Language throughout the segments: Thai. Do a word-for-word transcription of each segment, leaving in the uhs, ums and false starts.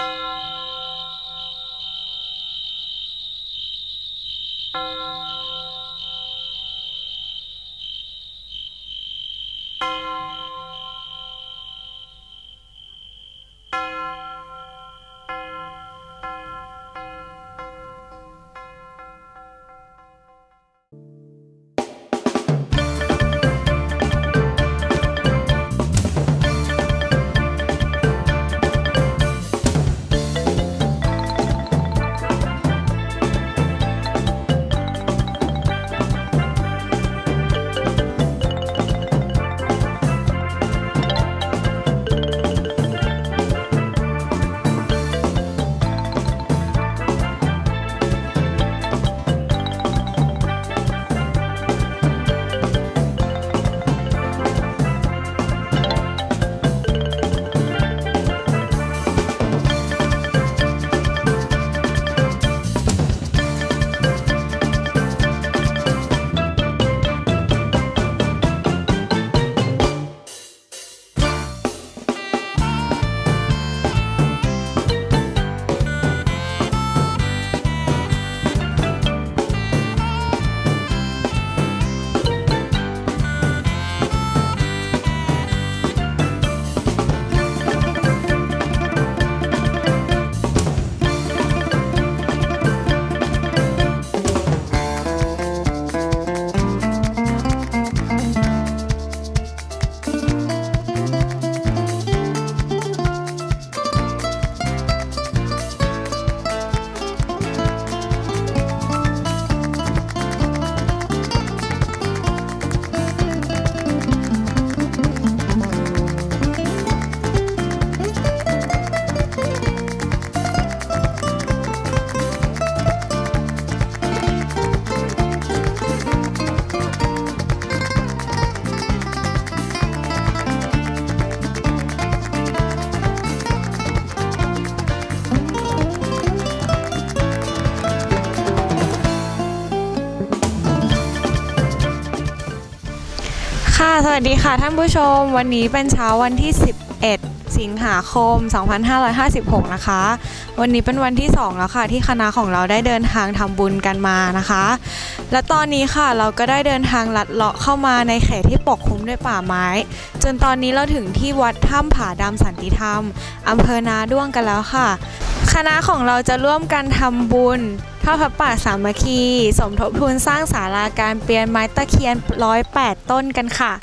สวัสดีค่ะท่านผู้ชมวันนี้เป็นเช้าวันที่สิบเอ็ดสิงหาคมสองพันห้าร้อยห้าสิบหกนะคะวันนี้เป็นวันที่สองแล้วค่ะที่คณะของเราได้เดินทางทำบุญกันมานะคะและตอนนี้ค่ะเราก็ได้เดินทางลัดเลาะเข้ามาในเขตที่ปกคลุมด้วยป่าไม้จนตอนนี้เราถึงที่วัดถ้ำผาดำสันติธรรมอำเภอนาด้วงกันแล้วค่ะคณะของเราจะร่วมกันทำบุญทอดพระป่าสามัคคีสมทบทุนสร้างศาลาการเปลี่ยนไม้ตะเคียนหนึ่งร้อยแปดต้นกันค่ะ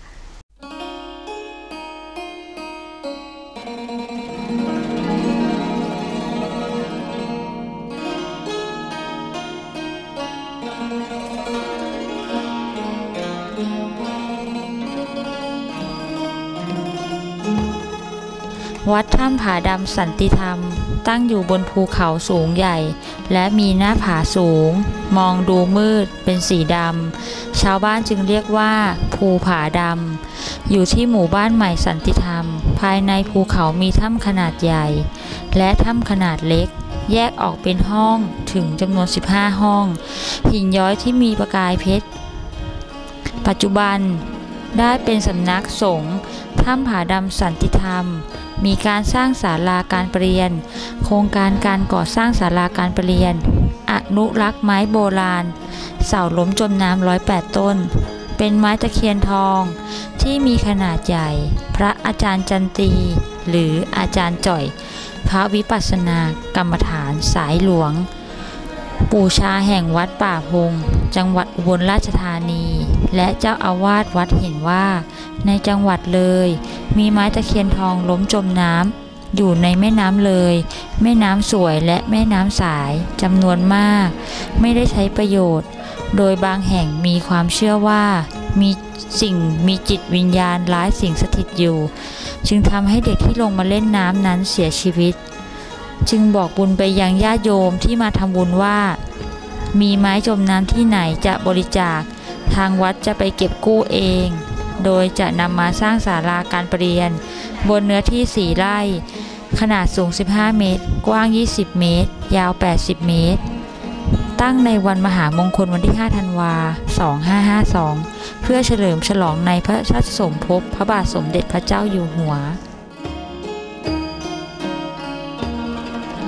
วัดถ้ำผาดำสันติธรรมตั้งอยู่บนภูเขาสูงใหญ่และมีหน้าผาสูงมองดูมืดเป็นสีดำชาวบ้านจึงเรียกว่าภูผาดำอยู่ที่หมู่บ้านใหม่สันติธรรมภายในภูเขามีถ้ำขนาดใหญ่และถ้ำขนาดเล็กแยกออกเป็นห้องถึงจำนวนสิบห้าห้องหินย้อยที่มีประกายเพชรปัจจุบันได้เป็นสำนักสงฆ์ถ้ำผาดำสันติธรรมมีการสร้างศาลาการประเรียนโครงการการก่อสร้างศาลาการประเรียนอนุรักษ์ไม้โบราณเสาล้มจมน้ำหนึ่งร้อยแปดต้นเป็นไม้ตะเคียนทองที่มีขนาดใหญ่พระอาจารย์จันตีหรืออาจารย์จ่อยพระวิปัสสนากรรมฐานสายหลวงปู่ชาแห่งวัดป่าพงจังหวัดอุบลราชธานีและเจ้าอาวาสวัดเห็นว่าในจังหวัดเลยมีไม้ตะเคียนทองล้มจมน้ำอยู่ในแม่น้ำเลยแม่น้ำสวยและแม่น้ำสายจำนวนมากไม่ได้ใช้ประโยชน์โดยบางแห่งมีความเชื่อว่ามีสิ่งมีจิตวิญญาณร้ายสิ่งสถิตอยู่จึงทำให้เด็กที่ลงมาเล่นน้ำนั้นเสียชีวิตจึงบอกบุญไปยังญาติโยมที่มาทำบุญว่ามีไม้จมน้ำที่ไหนจะบริจาคทางวัดจะไปเก็บกู้เองโดยจะนำมาสร้างศาลาการประเรียนบนเนื้อที่สี่ไร่ขนาดสูงสิบห้าเมตรกว้างยี่สิบเมตรยาวแปดสิบเมตรตั้งในวันมหามงคลวันที่ห้าธันวาคมสองพันห้าร้อยห้าสิบสองเพื่อเฉลิมฉลองในพระราชสมภพพระบาทสมเด็จพระเจ้าอยู่หัว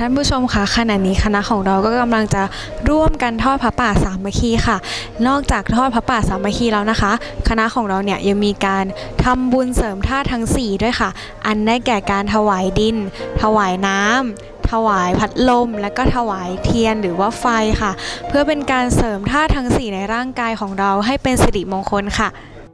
ท่านผู้ชมคะขณะนี้คณะของเราก็กำลังจะร่วมกันทอดพระป่าสามัคคีค่ะนอกจากทอดพระป่าสามัคคีแล้วนะคะคณะของเราเนี่ยยังมีการทำบุญเสริมธาตุทั้งสี่ด้วยค่ะอันได้แก่การถวายดินถวายน้ำถวายพัดลมและก็ถวายเทียนหรือว่าไฟค่ะเพื่อเป็นการเสริมธาตุทั้งสี่ในร่างกายของเราให้เป็นสิริมงคลค่ะ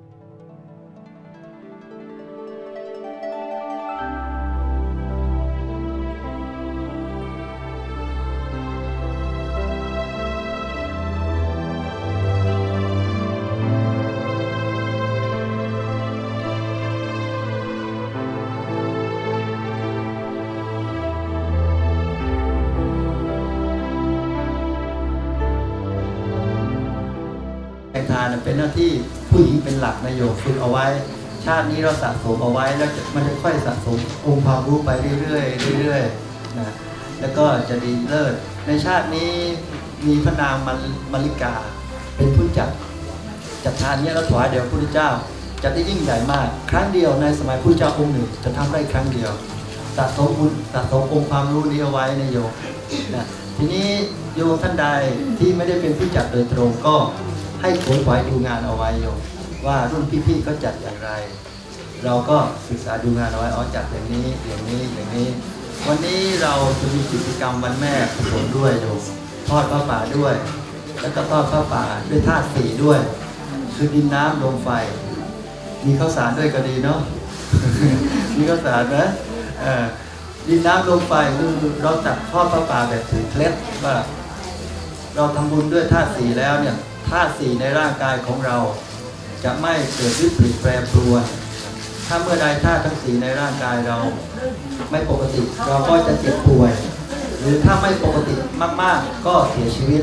ทานเป็นหน้าที่ผู้หญิงเป็นหลักนะโยมฝึกเอาไว้ชาตินี้เราสะสมเอาไว้แล้วมันจะค่อยสะสมองค์ความรู้ไปเรื่อยๆเรื่อยๆนะแล้วก็จะดีเลิศในชาตินี้มีพระนางมาริกาเป็นผู้จัดจัดทานนี้แล้วถวายเดี๋ยวพระพุทธเจ้าจะได้ยิ่งใหญ่มากครั้งเดียวในสมัยพระพุทธเจ้าองค์หนึ่งจะทำได้ครั้งเดียวสะสมบุญสะสมองค์ความรู้นี้เอาไว้นะโยมนะทีนี้โยมท่านใดที่ไม่ได้เป็นผู้จัดโดยตรงก็ให้ขวนขวายดูงานเอาไว้โยมว่ารุ่นพี่ๆเขาจัดอย่างไรเราก็ศึกษาดูงานเอาไว้อ๋อจัดอย่างนี้อย่างนี้อย่างนี้วันนี้เราจะมีกิจกรรมวันแม่กุศลด้วยโยมทอดผ้าป่าด้วยแล้วก็ทอดผ้าป่าด้วยธาตุสี่ด้วยคือดินน้ำลมไฟมีข้าวสารด้วยก็ดีเนาะ มีข้าวสารนะดินน้ำลมไฟคือเราจัดทอดผ้าป่าแบบถือเคล็ดว่าเราทำบุญด้วยธาตุสี่แล้วเนี่ยธาตุสี่ในร่างกายของเราจะไม่เกิดวิปริตแปรปรวนถ้าเมื่อใดธาตุทั้งสี่ในร่างกายเราไม่ปกติเราก็จะเจ็บป่วยหรือถ้าไม่ปกติมากๆก็เสียชีวิต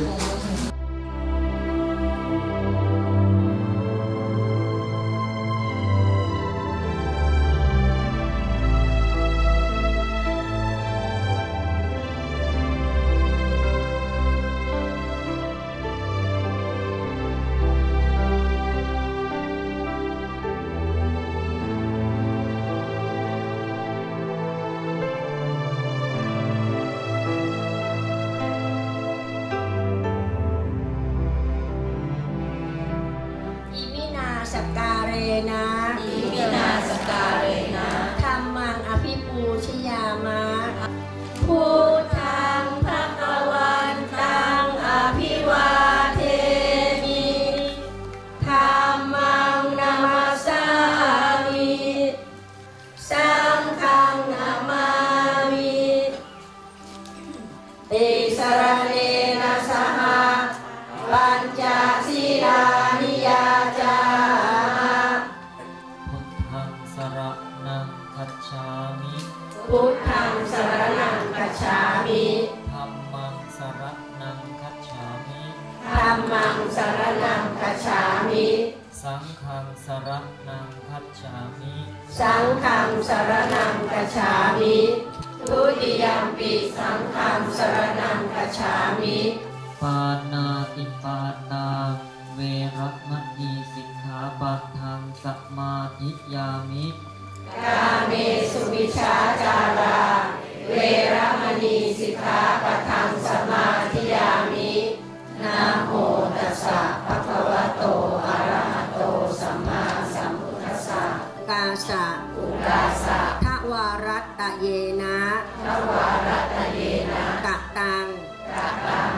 สการเรนะอิมินาสการเรนะธัมมังอภิปูชยามะพุทธังภคะวันตังอภิวาเทมิธัมมังนามัสสามิสังฆังนามามิติสรณเนนะสหปัญจศีลานิยาจาพุทธังสรณังคัจฉามิธัมมังสรณังคัจฉามิธัมมังสรณังคัจฉามิสังฆังสรณังคัจฉามิสังฆังสรณังคัจฉามิทุติยัมปิสังฆังสรณังคัจฉามิปานาติปาตาเวรมณีสิกขาปัทังสมาธิยามิกาเมสุมิจฉาจาราเวรมณีสิกขาปะทังสมาธิยามินะโมตัสสะภะคะวะโตอะระหะโตสัมมาสัมพุทธัสสะกาสะอุกาสะทวารัตตะเยนะทวารัตตะเยนะกะตังกะตัง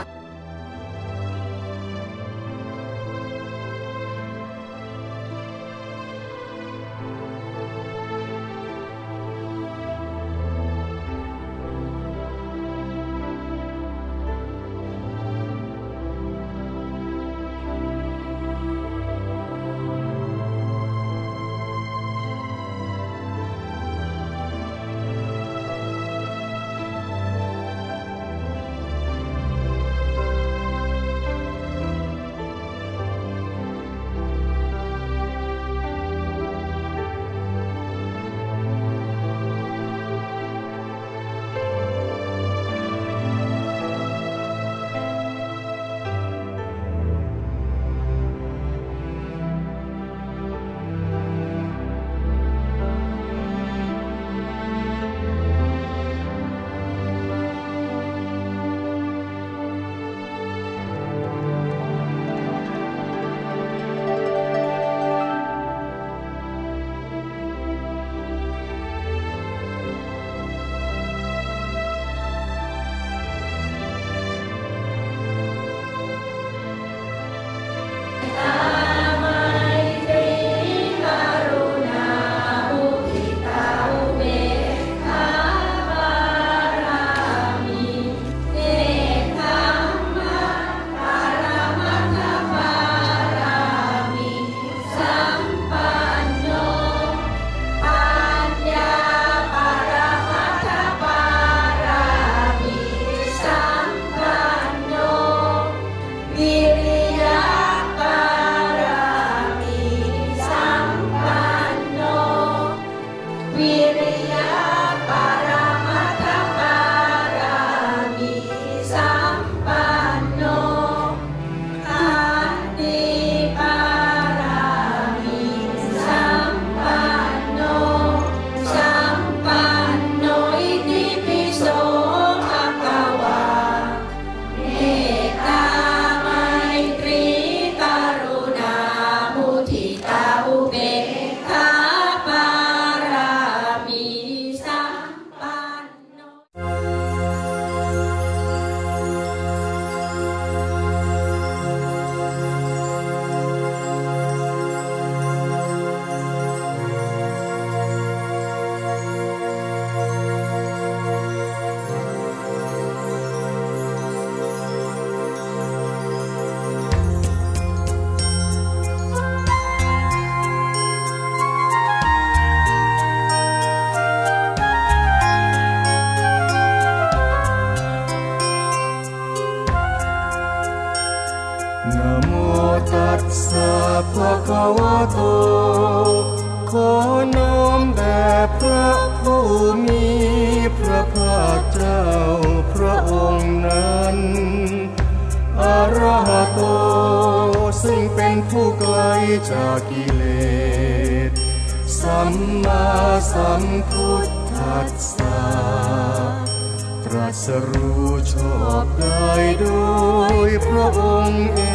ตัสสะภะคะวะโตขอน้อมแด่พระผู้มีพระภาคเจ้าพระองค์นั้นอะระหะโตซึ่งเป็นผู้ไกลจากกิเลสสัมมาสัมพุทธัสสะตรัสรู้ชอบได้โดยพระองค์เอง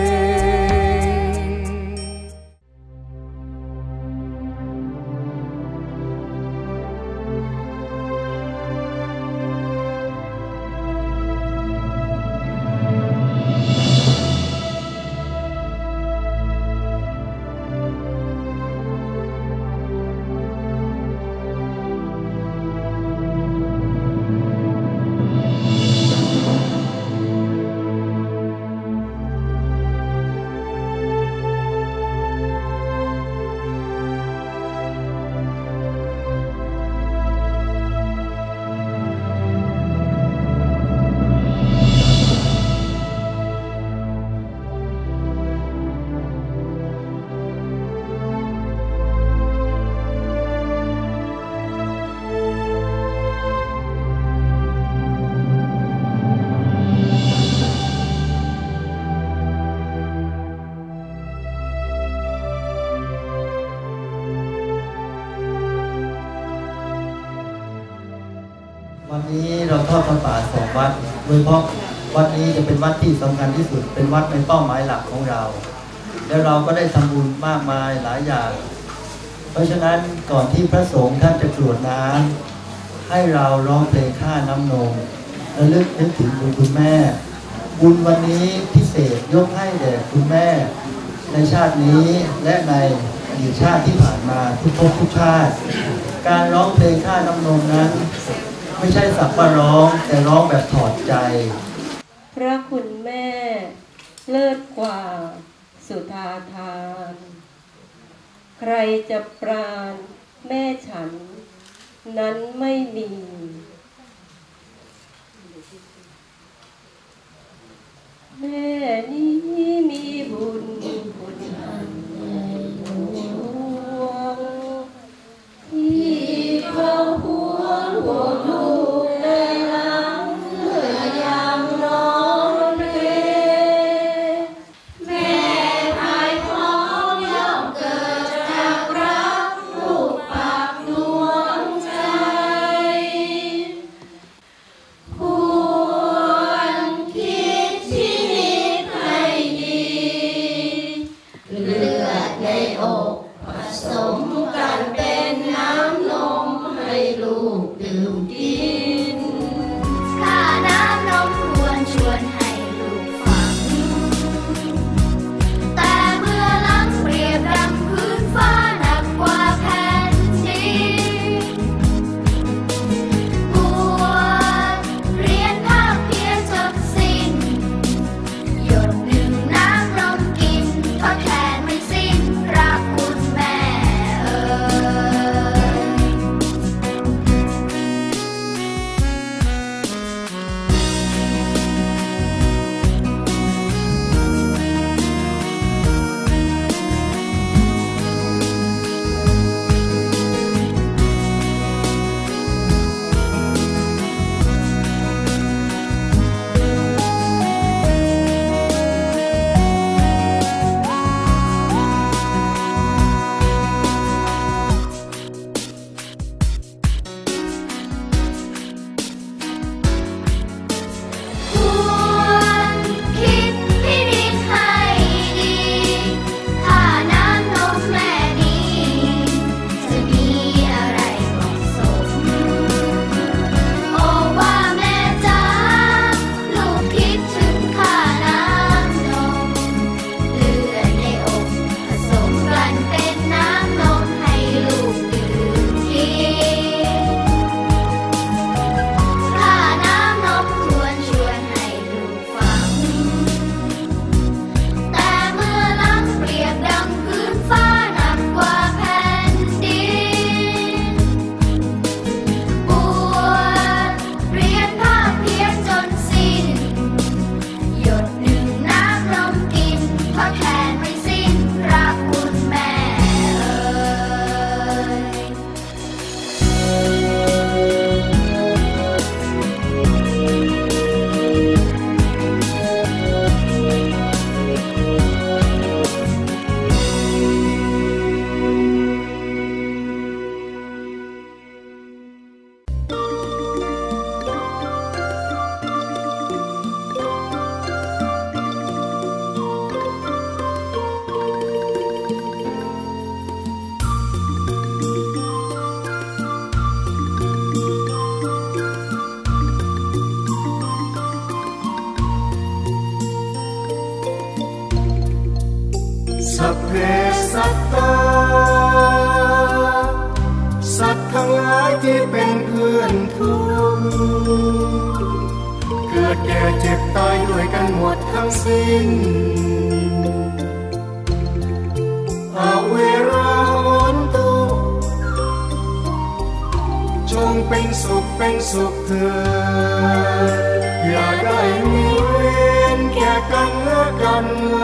วันนี้เราทอดพระป่าสองวัดโดยเฉพาะวัดนี้จะเป็นวัดที่สำคัญที่สุดเป็นวัดในเป้าหมายหลักของเราและเราก็ได้ทำบุญมากมายหลายอย่างเพราะฉะนั้นก่อนที่พระสงฆ์ท่านจะกรวดน้ำให้เราร้องเพลงข้าน้ำนมและลึกนึกถึงบุญคุณแม่บุญวันนี้พิเศษยกให้แด่คุณแม่ในชาตินี้และในอดีตชาติที่ผ่านมาทุกภพทุกชาติการร้องเพลงข้าน้ำนมนั้นไม่ใช่สักว่าร้องแต่ร้องแบบถอดใจพระคุณแม่เลิศกว่าสุธาทานใครจะปราณแม่ฉันนั้นไม่มีแม่นี้มีบุญบุญอันใหญ่หลวงที่เฝ้าห่วงห่วงลูกในหลังเมื่อยามนอนเพลแม่ภายท้องย่อมเกิดจากรักลูกปากดวงใจควรคิดที่นิสัพเพสัตตาสัตว์ทั้งหลายที่เป็นเพื่อนทุกข์เกิดแก่เจ็บตายด้วยกันหมดทั้งสิ้นอเวราโหนตุจงเป็นสุขเป็นสุขเถิดอย่าได้มีเวรแก่กันและกัน